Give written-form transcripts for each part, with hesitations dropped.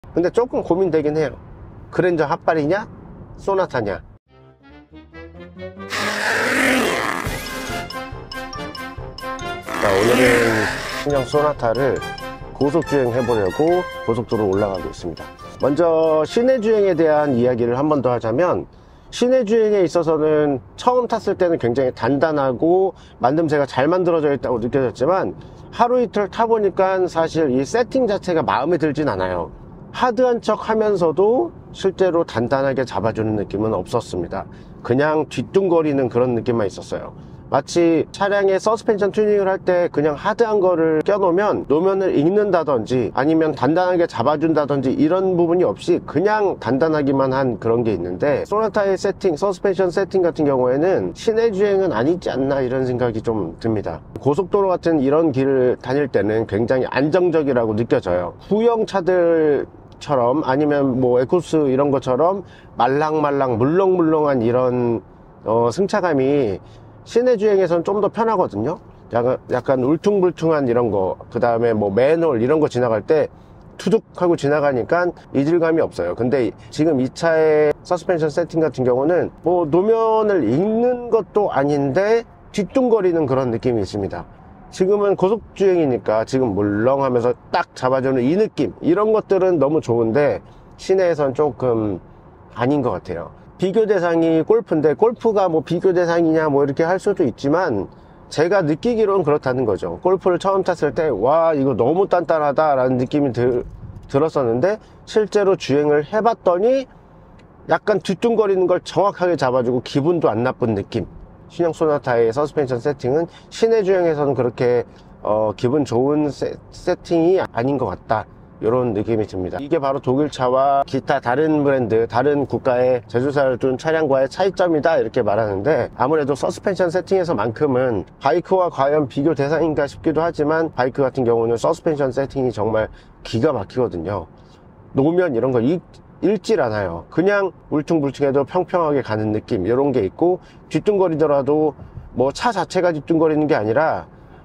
근데 조금 고민되긴 해요. 그랜저 핫발이냐 소나타냐. 자, 오늘은 신형 소나타를 고속주행 해보려고 고속도로 올라가고 있습니다. 먼저 시내주행에 대한 이야기를 한 번 더 하자면, 시내주행에 있어서는 처음 탔을 때는 굉장히 단단하고 만듦새가 잘 만들어져 있다고 느껴졌지만, 하루 이틀 타보니까 사실 이 세팅 자체가 마음에 들진 않아요. 하드한 척 하면서도 실제로 단단하게 잡아주는 느낌은 없었습니다. 그냥 뒤뚱거리는 그런 느낌만 있었어요. 마치 차량의 서스펜션 튜닝을 할 때 그냥 하드한 거를 껴놓으면 노면을 읽는다든지 아니면 단단하게 잡아준다든지 이런 부분이 없이 그냥 단단하기만 한 그런 게 있는데, 소나타의 세팅, 서스펜션 세팅 같은 경우에는 시내 주행은 아니지 않나 이런 생각이 좀 듭니다. 고속도로 같은 이런 길을 다닐 때는 굉장히 안정적이라고 느껴져요. 후형 차들처럼 아니면 뭐 에코스 이런 것처럼 말랑말랑 물렁물렁한 이런 승차감이 시내 주행에서는 좀 더 편하거든요. 약간 울퉁불퉁한 이런 거, 그 다음에 뭐 맨홀 이런 거 지나갈 때 투둑 하고 지나가니까 이질감이 없어요. 근데 지금 이 차의 서스펜션 세팅 같은 경우는 뭐 노면을 읽는 것도 아닌데 뒤뚱거리는 그런 느낌이 있습니다. 지금은 고속주행이니까 지금 물렁하면서 딱 잡아주는 이 느낌, 이런 것들은 너무 좋은데 시내에선 조금 아닌 것 같아요. 비교 대상이 골프인데, 골프가 뭐 비교 대상이냐 뭐 이렇게 할 수도 있지만 제가 느끼기로는 그렇다는 거죠. 골프를 처음 탔을 때 와 이거 너무 단단하다 라는 느낌이 들었었는데, 실제로 주행을 해봤더니 약간 뒤뚱거리는 걸 정확하게 잡아주고 기분도 안 나쁜 느낌. 신형 소나타의 서스펜션 세팅은 시내 주행에서는 그렇게 기분 좋은 세팅이 아닌 것 같다, 이런 느낌이 듭니다. 이게 바로 독일차와 기타 다른 브랜드, 다른 국가의 제조사를 둔 차량과의 차이점이다 이렇게 말하는데, 아무래도 서스펜션 세팅에서만큼은 바이크와 과연 비교 대상인가 싶기도 하지만, 바이크 같은 경우는 서스펜션 세팅이 정말 기가 막히거든요. 노면 이런 거 읽질 않아요. 그냥 울퉁불퉁해도 평평하게 가는 느낌, 이런 게 있고, 뒤뚱거리더라도 뭐 차 자체가 뒤뚱거리는 게 아니라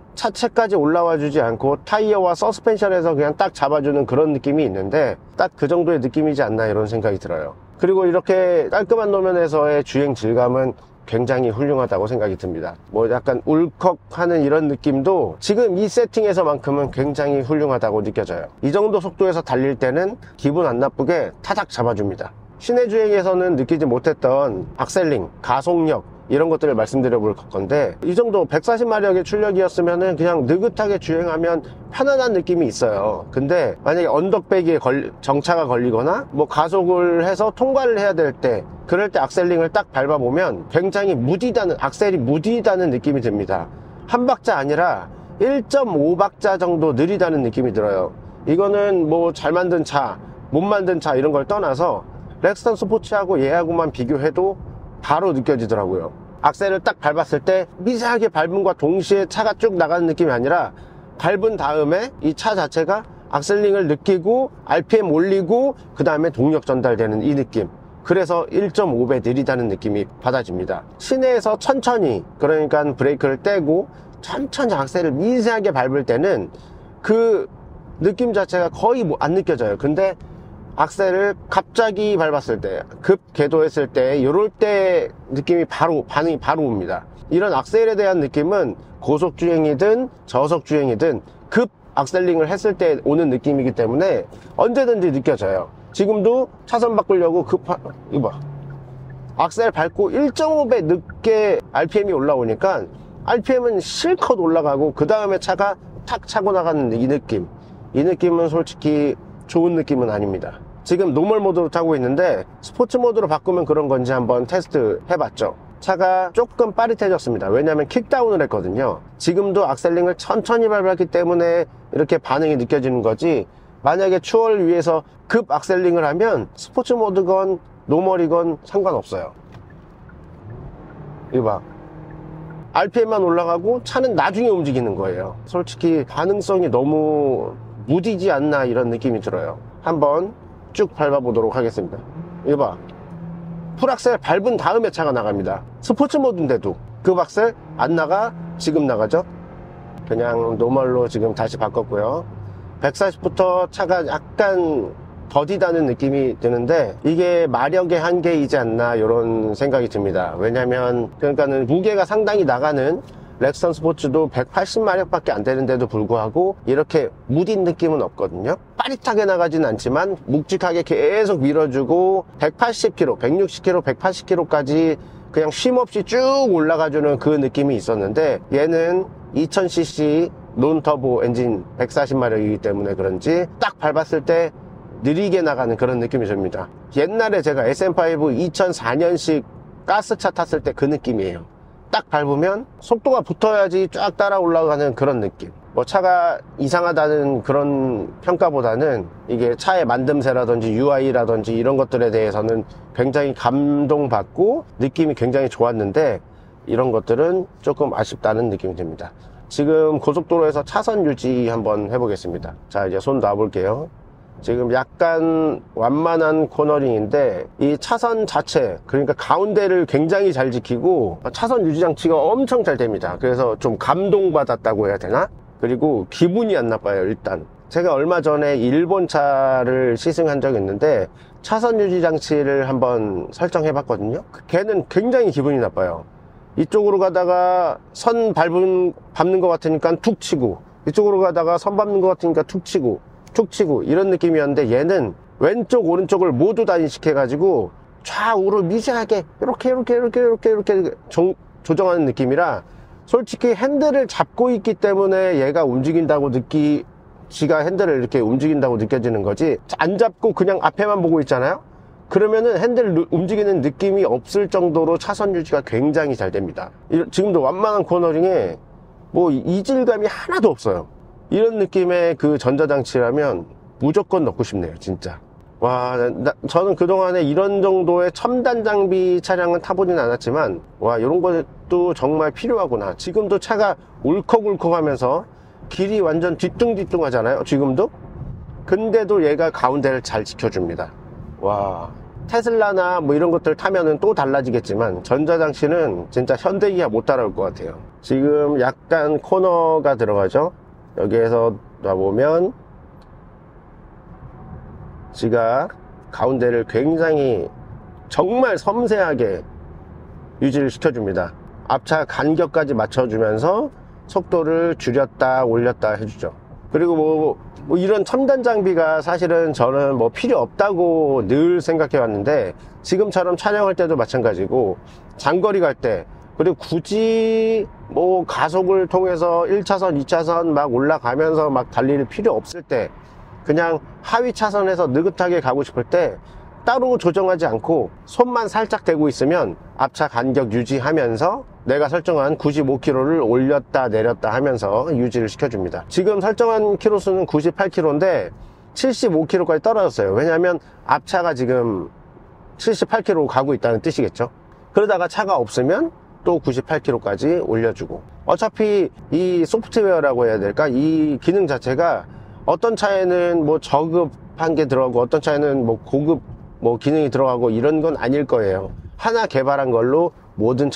차체까지 올라와 주지 않고 타이어와 서스펜션에서 그냥 딱 잡아주는 그런 느낌이 있는데, 딱 그 정도의 느낌이지 않나 이런 생각이 들어요. 그리고 이렇게 깔끔한 노면에서의 주행 질감은 굉장히 훌륭하다고 생각이 듭니다. 뭐 약간 울컥하는 이런 느낌도 지금 이 세팅에서만큼은 굉장히 훌륭하다고 느껴져요. 이 정도 속도에서 달릴 때는 기분 안 나쁘게 타닥 잡아줍니다. 시내 주행에서는 느끼지 못했던 악셀링, 가속력 이런 것들을 말씀드려 볼 건데, 이 정도 140마력의 출력이었으면 그냥 느긋하게 주행하면 편안한 느낌이 있어요. 근데 만약에 언덕배기에 정차가 걸리거나 뭐 가속을 해서 통과를 해야 될 때, 그럴 때 악셀링을 딱 밟아보면 굉장히 악셀이 무디다는 느낌이 듭니다. 한 박자 아니라 1.5박자 정도 느리다는 느낌이 들어요. 이거는 뭐 잘 만든 차, 못 만든 차 이런 걸 떠나서 렉스턴 스포츠하고 얘하고만 비교해도 바로 느껴지더라고요. 악셀을 딱 밟았을 때 미세하게 밟음과 동시에 차가 쭉 나가는 느낌이 아니라, 밟은 다음에 이 차 자체가 악셀링을 느끼고 RPM 올리고 그 다음에 동력 전달되는 이 느낌. 그래서 1.5배 느리다는 느낌이 받아집니다. 시내에서 천천히, 그러니까 브레이크를 떼고 천천히 악셀을 미세하게 밟을 때는 그 느낌 자체가 거의 안 느껴져요. 근데 악셀을 갑자기 밟았을 때, 급 궤도했을 때, 요럴 때 반응이 바로 옵니다. 이런 악셀에 대한 느낌은 고속주행이든 저속주행이든 급 악셀링을 했을 때 오는 느낌이기 때문에 언제든지 느껴져요. 지금도 차선 바꾸려고 이거 봐. 악셀 밟고 1.5배 늦게 RPM이 올라오니까 RPM은 실컷 올라가고 그 다음에 차가 탁 차고 나가는 이 느낌. 이 느낌은 솔직히 좋은 느낌은 아닙니다. 지금 노멀 모드로 타고 있는데 스포츠 모드로 바꾸면 그런 건지 한번 테스트 해봤죠. 차가 조금 빠릿해졌습니다. 왜냐하면 킥다운을 했거든요. 지금도 악셀링을 천천히 밟았기 때문에 이렇게 반응이 느껴지는 거지, 만약에 추월을 위해서 급 악셀링을 하면 스포츠 모드건 노멀이건 상관없어요. 이거 봐. RPM만 올라가고 차는 나중에 움직이는 거예요. 솔직히 반응성이 너무 무디지 않나 이런 느낌이 들어요. 한번 쭉 밟아보도록 하겠습니다. 이거 봐. 풀악셀 밟은 다음에 차가 나갑니다. 스포츠 모드인데도 급악셀 안 나가, 지금 나가죠. 그냥 노멀로 지금 다시 바꿨고요. 140부터 차가 약간 더디다는 느낌이 드는데 이게 마력의 한계이지 않나 이런 생각이 듭니다. 왜냐면 그러니까는 무게가 상당히 나가는 렉선 스포츠도 180마력밖에 안 되는데도 불구하고 이렇게 무딘 느낌은 없거든요. 빠릿하게 나가진 않지만 묵직하게 계속 밀어주고 180km, 160km, 180km까지 그냥 쉼없이 쭉 올라가주는 그 느낌이 있었는데 얘는 2000cc 논터보 엔진 140마력이기 때문에 그런지 딱 밟았을 때 느리게 나가는 그런 느낌이 듭니다. 옛날에 제가 SM5 2004년식 가스차 탔을 때 그 느낌이에요. 딱 밟으면 속도가 붙어야지 쫙 따라 올라가는 그런 느낌. 뭐 차가 이상하다는 그런 평가보다는 이게 차의 만듦새라든지 UI라든지 이런 것들에 대해서는 굉장히 감동받고 느낌이 굉장히 좋았는데 이런 것들은 조금 아쉽다는 느낌이 듭니다. 지금 고속도로에서 차선 유지 한번 해보겠습니다. 자, 이제 손 놔볼게요. 지금 약간 완만한 코너링인데 이 차선 자체, 그러니까 가운데를 굉장히 잘 지키고 차선 유지 장치가 엄청 잘 됩니다. 그래서 좀 감동받았다고 해야 되나? 그리고 기분이 안 나빠요. 일단 제가 얼마 전에 일본 차를 시승한 적이 있는데 차선 유지 장치를 한번 설정해 봤거든요. 걔는 굉장히 기분이 나빠요. 이쪽으로 가다가 선 밟는 것 같으니까 툭 치고, 이쪽으로 가다가 선 밟는 것 같으니까 툭 치고 이런 느낌이었는데 얘는 왼쪽 오른쪽을 모두 다 인식해가지고 좌우로 미세하게 이렇게 조정하는 느낌이라 솔직히 핸들을 잡고 있기 때문에 얘가 움직인다고 지가 핸들을 이렇게 움직인다고 느껴지는 거지, 안 잡고 그냥 앞에만 보고 있잖아요. 그러면은 핸들 움직이는 느낌이 없을 정도로 차선 유지가 굉장히 잘 됩니다. 지금도 완만한 코너링에 뭐 이질감이 하나도 없어요. 이런 느낌의 그 전자장치라면 무조건 넣고 싶네요, 진짜. 와, 저는 그동안에 이런 정도의 첨단 장비 차량은 타보진 않았지만, 와, 이런 것도 정말 필요하구나. 지금도 차가 울컥울컥 하면서 길이 완전 뒤뚱뒤뚱 하잖아요, 지금도? 근데도 얘가 가운데를 잘 지켜줍니다. 와, 테슬라나 뭐 이런 것들 타면은 또 달라지겠지만 전자장치는 진짜 현대기아 못 따라올 것 같아요. 지금 약간 코너가 들어가죠. 여기에서 놔보면 지가 가운데를 굉장히 정말 섬세하게 유지를 시켜줍니다. 앞차 간격까지 맞춰주면서 속도를 줄였다 올렸다 해주죠. 그리고 뭐 이런 첨단 장비가 사실은 저는 뭐 필요 없다고 늘 생각해 왔는데 지금처럼 촬영할 때도 마찬가지고 장거리 갈 때, 그리고 굳이 뭐 가속을 통해서 1차선 2차선 막 올라가면서 막 달릴 필요 없을 때, 그냥 하위 차선에서 느긋하게 가고 싶을 때 따로 조정하지 않고 손만 살짝 대고 있으면 앞차 간격 유지하면서 내가 설정한 95km를 올렸다 내렸다 하면서 유지를 시켜줍니다. 지금 설정한 키로수는 98km인데 75km까지 떨어졌어요. 왜냐하면 앞차가 지금 78km 가고 있다는 뜻이겠죠. 그러다가 차가 없으면 또 98km까지 올려주고, 어차피 이 소프트웨어라고 해야 될까, 이 기능 자체가 어떤 차에는 뭐 저급한 게 들어가고 어떤 차에는 뭐 고급 뭐 기능이 들어가고 이런 건 아닐 거예요. 하나 개발한 걸로 모든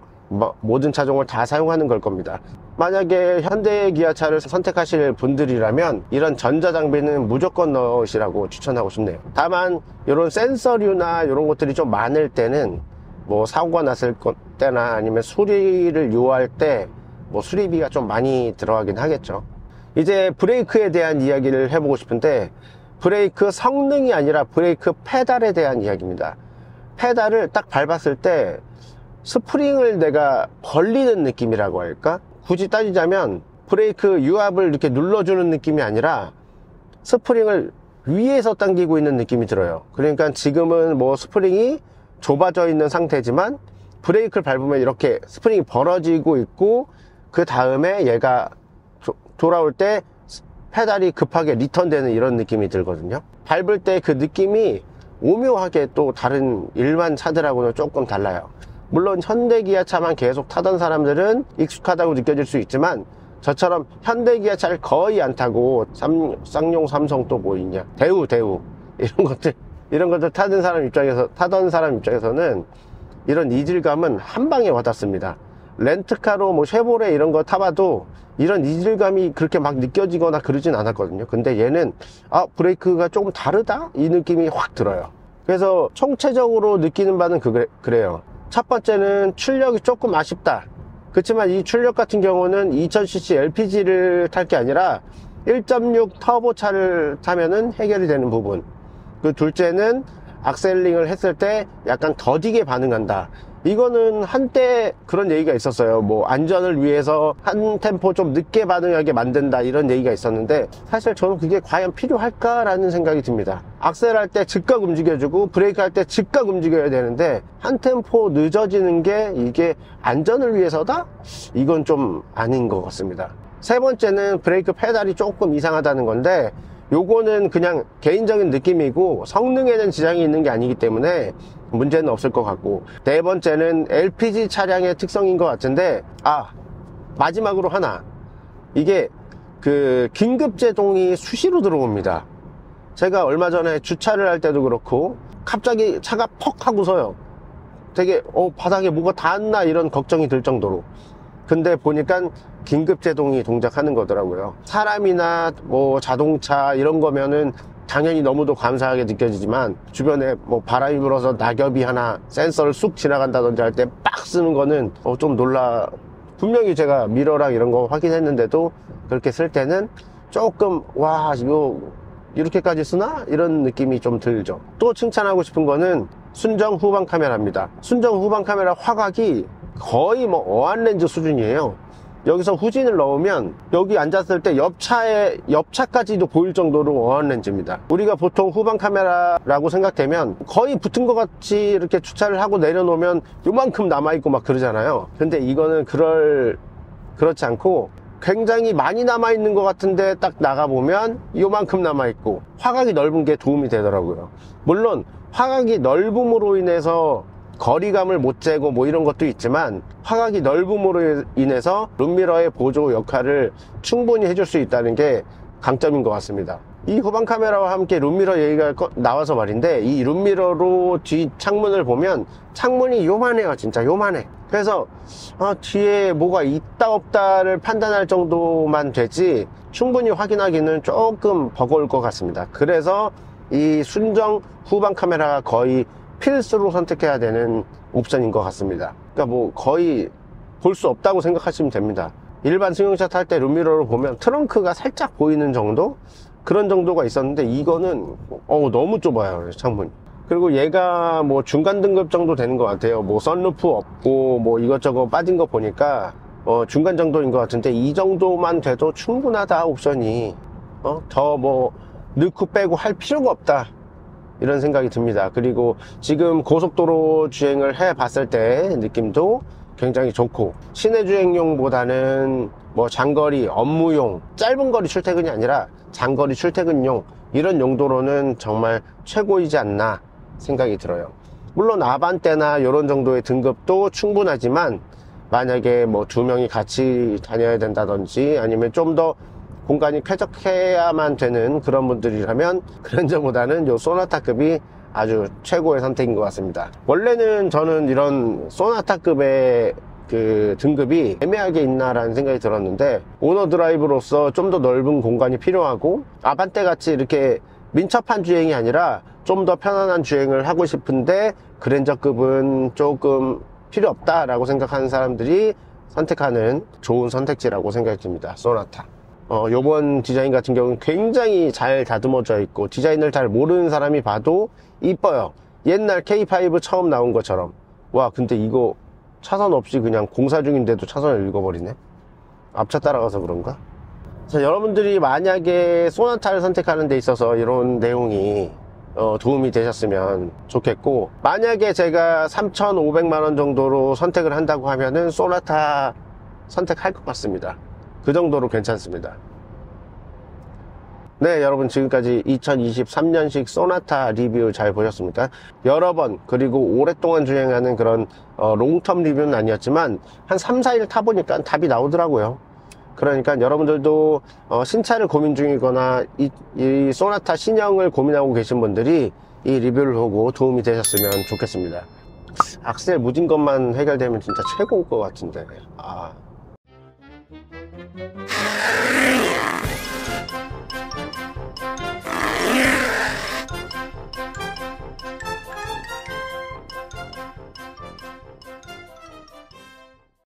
차종을 다 사용하는 걸 겁니다. 만약에 현대 기아차를 선택하실 분들이라면 이런 전자장비는 무조건 넣으시라고 추천하고 싶네요. 다만 이런 센서류나 이런 것들이 좀 많을 때는, 뭐 사고가 났을 때나 아니면 수리를 요할 때 뭐 수리비가 좀 많이 들어가긴 하겠죠. 이제 브레이크에 대한 이야기를 해보고 싶은데, 브레이크 성능이 아니라 브레이크 페달에 대한 이야기입니다. 페달을 딱 밟았을 때 스프링을 내가 벌리는 느낌이라고 할까? 굳이 따지자면 브레이크 유압을 이렇게 눌러주는 느낌이 아니라 스프링을 위에서 당기고 있는 느낌이 들어요. 그러니까 지금은 뭐 스프링이 좁아져 있는 상태지만 브레이크를 밟으면 이렇게 스프링이 벌어지고 있고, 그 다음에 얘가 돌아올 때 페달이 급하게 리턴되는 이런 느낌이 들거든요. 밟을 때 그 느낌이 오묘하게 또 다른 일반 차들하고는 조금 달라요. 물론 현대기아차만 계속 타던 사람들은 익숙하다고 느껴질 수 있지만, 저처럼 현대기아차를 거의 안 타고 쌍용, 삼성 또 뭐 있냐, 대우 이런 것들 타던 사람 입장에서는 이런 이질감은 한 방에 와닿습니다. 렌트카로 뭐 쉐보레 이런 거 타봐도 이런 이질감이 그렇게 막 느껴지거나 그러진 않았거든요. 근데 얘는 브레이크가 조금 다르다? 이 느낌이 확 들어요. 그래서 총체적으로 느끼는 바는 그래요. 첫 번째는 출력이 조금 아쉽다. 그렇지만 이 출력 같은 경우는 2000cc LPG를 탈 게 아니라 1.6 터보차를 타면은 해결이 되는 부분. 그 둘째는 악셀링을 했을 때 약간 더디게 반응한다. 이거는 한때 그런 얘기가 있었어요. 뭐 안전을 위해서 한 템포 좀 늦게 반응하게 만든다, 이런 얘기가 있었는데, 사실 저는 그게 과연 필요할까라는 생각이 듭니다. 악셀할 때 즉각 움직여주고 브레이크 할 때 즉각 움직여야 되는데 한 템포 늦어지는 게 이게 안전을 위해서다? 이건 좀 아닌 것 같습니다. 세 번째는 브레이크 페달이 조금 이상하다는 건데, 요거는 그냥 개인적인 느낌이고 성능에는 지장이 있는 게 아니기 때문에 문제는 없을 것 같고, 네 번째는 LPG 차량의 특성인 것 같은데, 마지막으로 하나, 이게 그 긴급제동이 수시로 들어옵니다. 제가 얼마 전에 주차를 할 때도 그렇고 갑자기 차가 퍽 하고서요, 되게 바닥에 뭐가 닿았나 이런 걱정이 들 정도로. 근데 보니까 긴급제동이 동작하는 거더라고요. 사람이나 뭐 자동차 이런 거면은 당연히 너무도 감사하게 느껴지지만, 주변에 뭐 바람이 불어서 낙엽이 하나 센서를 쑥 지나간다든지 할 때 빡 쓰는 거는 좀 분명히 제가 미러랑 이런 거 확인했는데도 그렇게 쓸 때는 조금 이거 이렇게까지 쓰나? 이런 느낌이 좀 들죠. 또 칭찬하고 싶은 거는 순정 후방 카메라입니다. 순정 후방 카메라 화각이 거의 뭐 어안렌즈 수준이에요. 여기서 후진을 넣으면 여기 앉았을 때 옆차까지도 보일 정도로 어안렌즈입니다. 우리가 보통 후방 카메라라고 생각되면 거의 붙은 것 같이 이렇게 주차를 하고 내려놓으면 요만큼 남아있고 막 그러잖아요. 근데 이거는 그렇지 않고 굉장히 많이 남아있는 것 같은데 딱 나가보면 요만큼 남아있고, 화각이 넓은 게 도움이 되더라고요. 물론 화각이 넓음으로 인해서 거리감을 못 재고 뭐 이런 것도 있지만, 화각이 넓음으로 인해서 룸미러의 보조 역할을 충분히 해줄 수 있다는 게 강점인 것 같습니다. 이 후방 카메라와 함께 룸미러 얘기가 나와서 말인데, 이 룸미러로 뒤 창문을 보면 창문이 요만해요. 진짜 요만해. 그래서 뒤에 뭐가 있다 없다를 판단할 정도만 되지 충분히 확인하기는 조금 버거울 것 같습니다. 그래서 이 순정 후방 카메라가 거의 필수로 선택해야 되는 옵션인 것 같습니다. 그러니까 뭐 거의 볼 수 없다고 생각하시면 됩니다. 일반 승용차 탈 때 룸미러로 보면 트렁크가 살짝 보이는 정도? 그런 정도가 있었는데, 이거는 너무 좁아요, 창문이. 그리고 얘가 뭐 중간 등급 정도 되는 것 같아요. 뭐 선루프 없고 뭐 이것저것 빠진 거 보니까 중간 정도인 것 같은데, 이 정도만 돼도 충분하다, 옵션이. 더 뭐 넣고 빼고 할 필요가 없다, 이런 생각이 듭니다. 그리고 지금 고속도로 주행을 해 봤을 때 느낌도 굉장히 좋고, 시내 주행용보다는 뭐 장거리, 업무용, 짧은 거리 출퇴근이 아니라 장거리 출퇴근용, 이런 용도로는 정말 최고이지 않나 생각이 들어요. 물론 아반떼나 이런 정도의 등급도 충분하지만, 만약에 뭐 두 명이 같이 다녀야 된다든지 아니면 좀 더 공간이 쾌적해야만 되는 그런 분들이라면 그랜저보다는 요 소나타급이 아주 최고의 선택인 것 같습니다. 원래는 저는 이런 소나타급의 그 등급이 애매하게 있나라는 생각이 들었는데, 오너 드라이브로서 좀 더 넓은 공간이 필요하고 아반떼 같이 이렇게 민첩한 주행이 아니라 좀 더 편안한 주행을 하고 싶은데 그랜저급은 조금 필요 없다라고 생각하는 사람들이 선택하는 좋은 선택지라고 생각이 듭니다. 소나타. 요번 디자인 같은 경우는 굉장히 잘 다듬어져 있고, 디자인을 잘 모르는 사람이 봐도 이뻐요. 옛날 K5 처음 나온 것처럼. 근데 이거 차선 없이 그냥 공사 중인데도 차선을 읽어버리네. 앞차 따라가서 그런가? 자, 여러분들이 만약에 소나타를 선택하는 데 있어서 이런 내용이 도움이 되셨으면 좋겠고, 만약에 제가 3,500만원 정도로 선택을 한다고 하면은 소나타 선택할 것 같습니다. 그 정도로 괜찮습니다. 네, 여러분 지금까지 2023년식 소나타 리뷰 잘 보셨습니까? 여러 번, 그리고 오랫동안 주행하는 그런 롱텀 리뷰는 아니었지만 한 3, 4일 타보니까 답이 나오더라고요. 그러니까 여러분들도 신차를 고민 중이거나 이 소나타 신형을 고민하고 계신 분들이 이 리뷰를 보고 도움이 되셨으면 좋겠습니다. 악셀 무진 것만 해결되면 진짜 최고일 것 같은데. 아,